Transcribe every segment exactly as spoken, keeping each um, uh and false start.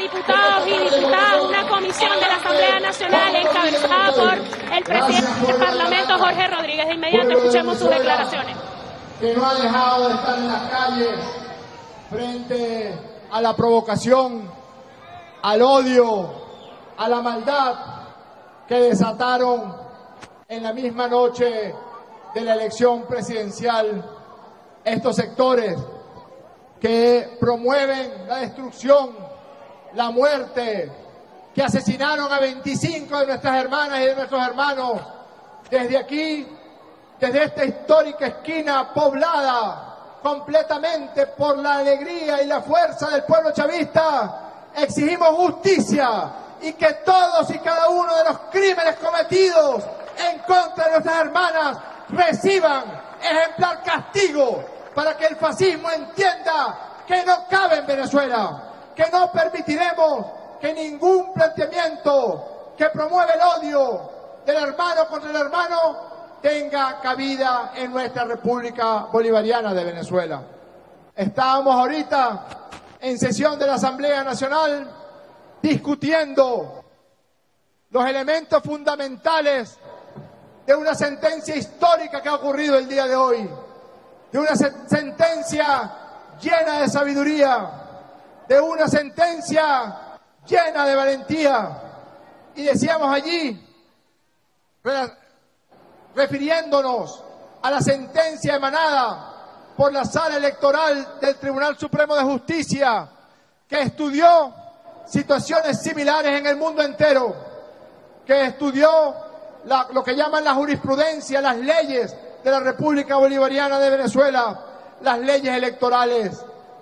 diputados y diputadas, una comisión de la Asamblea Nacional encabezada por el presidente del Parlamento, Jorge Rodríguez. De inmediato escuchemos sus declaraciones. Que no ha dejado de estar en las calles frente a la provocación, al odio, a la maldad que desataron en la misma noche de la elección presidencial estos sectores que promueven la destrucción, la muerte, que asesinaron a veinticinco de nuestras hermanas y de nuestros hermanos. Desde aquí, desde esta histórica esquina poblada completamente por la alegría y la fuerza del pueblo chavista, exigimos justicia y que todos y cada uno de los crímenes cometidos en contra de nuestras hermanas reciban ejemplar castigo, para que el fascismo entienda que no cabe en Venezuela, que no permitiremos que ningún planteamiento que promueve el odio del hermano contra el hermano tenga cabida en nuestra República Bolivariana de Venezuela. Estábamos ahorita en sesión de la Asamblea Nacional discutiendo los elementos fundamentales de una sentencia histórica que ha ocurrido el día de hoy, de una sentencia llena de sabiduría, de una sentencia llena de valentía. Y decíamos allí, refiriéndonos a la sentencia emanada por la Sala Electoral del Tribunal Supremo de Justicia, que estudió situaciones similares en el mundo entero, que estudió la, lo que llaman la jurisprudencia, las leyes de la República Bolivariana de Venezuela, las leyes electorales.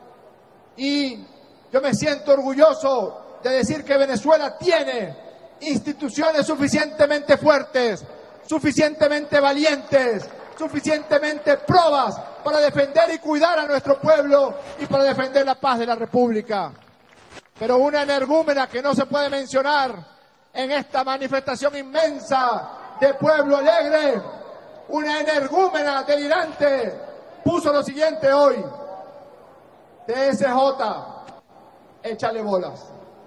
Y yo me siento orgulloso de decir que Venezuela tiene instituciones suficientemente fuertes, suficientemente valientes, suficientemente probas para defender y cuidar a nuestro pueblo y para defender la paz de la República. Pero una energúmena que no se puede mencionar en esta manifestación inmensa de pueblo alegre, una energúmena delirante, puso lo siguiente hoy: T S J, échale bolas.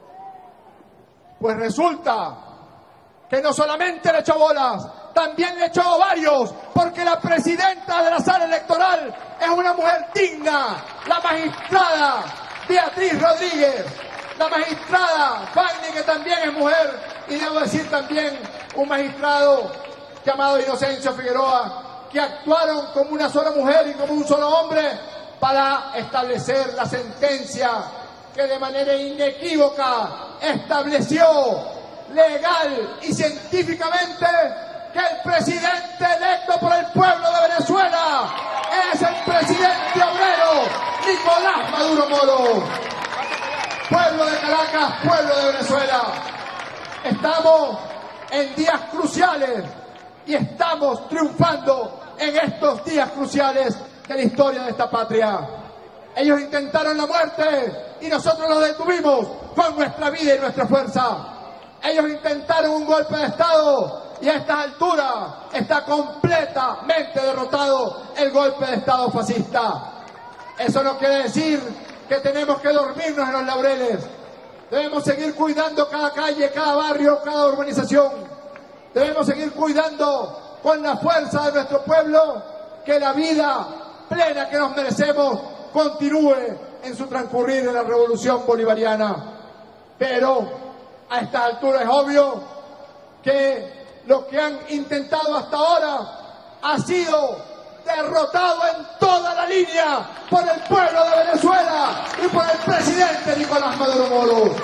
Pues resulta que no solamente le echó bolas, también le echó varios, porque la presidenta de la Sala Electoral es una mujer digna, la magistrada Beatriz Rodríguez, la magistrada Fanny, que también es mujer, y debo decir también un magistrado llamado Inocencio Figueroa, que actuaron como una sola mujer y como un solo hombre para establecer la sentencia que de manera inequívoca estableció legal y científicamente que el presidente electo por el pueblo de Venezuela es el presidente obrero Nicolás Maduro Moro. Pueblo de Caracas, pueblo de Venezuela, estamos en días cruciales y estamos triunfando en estos días cruciales de la historia de esta patria. Ellos intentaron la muerte y nosotros los detuvimos con nuestra vida y nuestra fuerza. Ellos intentaron un golpe de Estado y a estas alturas está completamente derrotado el golpe de Estado fascista. Eso no quiere decir que tenemos que dormirnos en los laureles. Debemos seguir cuidando cada calle, cada barrio, cada urbanización. Debemos seguir cuidando con la fuerza de nuestro pueblo que la vida plena que nos merecemos continúe en su transcurrir en la revolución bolivariana. Pero a estas alturas es obvio que lo que han intentado hasta ahora ha sido derrotado en toda la línea por el pueblo de Venezuela y por el presidente Nicolás Maduro Moro.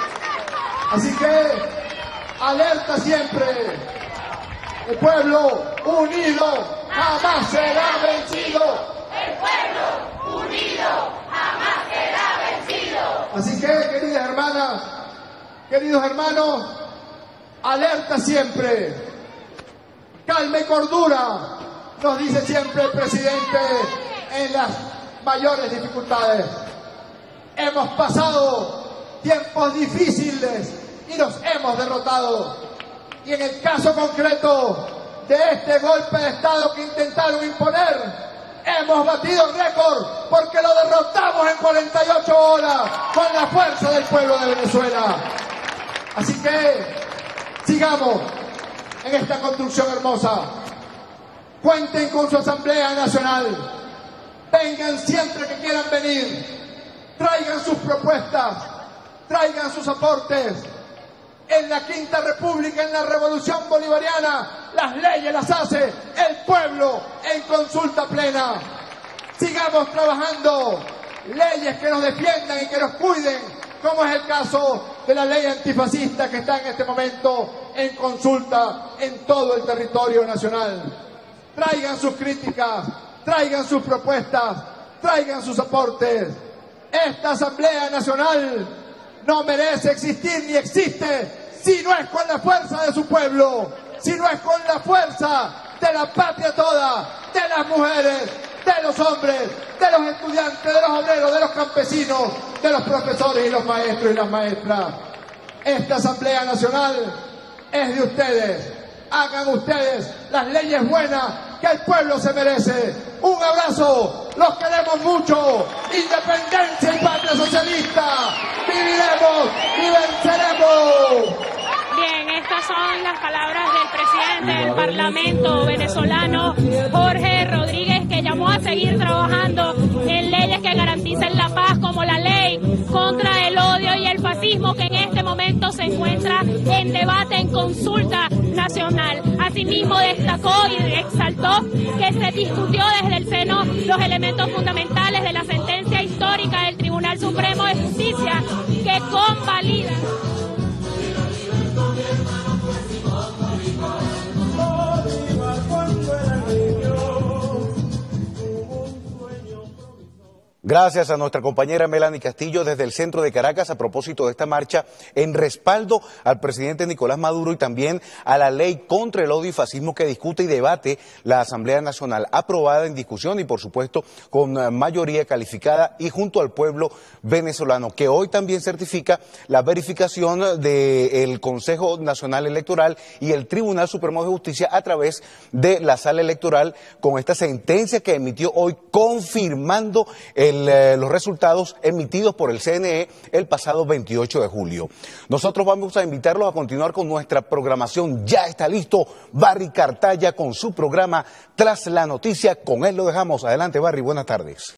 Así que alerta siempre: el pueblo unido jamás será vencido. El pueblo unido jamás será vencido. Así que, queridas hermanas, queridos hermanos, alerta siempre, calma y cordura, nos dice siempre el presidente en las mayores dificultades. Hemos pasado tiempos difíciles y los hemos derrotado. Y en el caso concreto de este golpe de Estado que intentaron imponer, Hemos batido récord porque lo derrotamos en cuarenta y ocho horas con la fuerza del pueblo de Venezuela. Así que sigamos en esta construcción hermosa. Cuenten con su Asamblea Nacional. Vengan siempre que quieran venir. Traigan sus propuestas. Traigan sus aportes. En la Quinta República, en la Revolución Bolivariana, las leyes las hace el pueblo en consulta plena. Sigamos trabajando leyes que nos defiendan y que nos cuiden, como es el caso de la ley antifascista que está en este momento en consulta en todo el territorio nacional. Traigan sus críticas, traigan sus propuestas, traigan sus aportes. Esta Asamblea Nacional no merece existir ni existe si no es con la fuerza de su pueblo, si no es con la fuerza de la patria toda, de las mujeres, de los hombres, de los estudiantes, de los obreros, de los campesinos, de los profesores y los maestros y las maestras. Esta Asamblea Nacional es de ustedes. Hagan ustedes las leyes buenas que el pueblo se merece. Un abrazo, los queremos mucho. Independencia y patria socialista. Viviremos y venceremos. Bien, estas son las palabras del presidente del Parlamento venezolano, Jorge Rodríguez, que llamó a seguir trabajando en leyes que garanticen la paz, como la ley contra el odio y el fascismo, que en este momento se encuentra en debate, en consulta nacional. Asimismo, destacó y exaltó que se discutió desde el seno los elementos fundamentales de la sentencia histórica del Tribunal Supremo de Justicia, que convalida Gracias a nuestra compañera Melanie Castillo desde el centro de Caracas a propósito de esta marcha en respaldo al presidente Nicolás Maduro y también a la ley contra el odio y fascismo que discute y debate la Asamblea Nacional, aprobada en discusión y por supuesto con mayoría calificada y junto al pueblo venezolano, que hoy también certifica la verificación del Consejo Nacional Electoral y el Tribunal Supremo de Justicia a través de la sala electoral con esta sentencia que emitió hoy confirmando el los resultados emitidos por el C N E el pasado veintiocho de julio. Nosotros vamos a invitarlos a continuar con nuestra programación. Ya está listo Barry Cartaya con su programa Tras la Noticia. Con él lo dejamos. Adelante, Barry, buenas tardes.